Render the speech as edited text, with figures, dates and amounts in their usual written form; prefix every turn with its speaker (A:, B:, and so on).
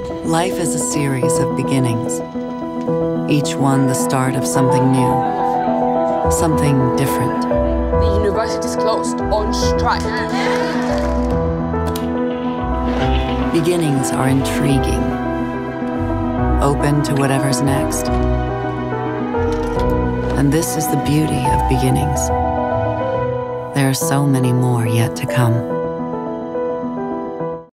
A: Life is a series of beginnings, each one the start of something new, something different.
B: The university's closed, on strike.
A: Beginnings are intriguing, open to whatever's next. And this is the beauty of beginnings. There are so many more yet to come.